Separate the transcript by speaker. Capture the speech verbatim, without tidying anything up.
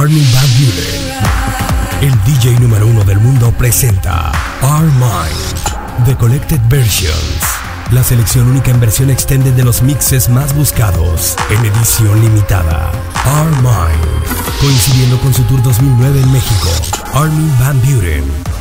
Speaker 1: Armin van Buuren, el D J número uno del mundo, presenta R-Mind The Collected Versions, la selección única en versión extended de los mixes más buscados en edición limitada. R-Mind, coincidiendo con su tour dos mil nueve en México. Armin van Buuren.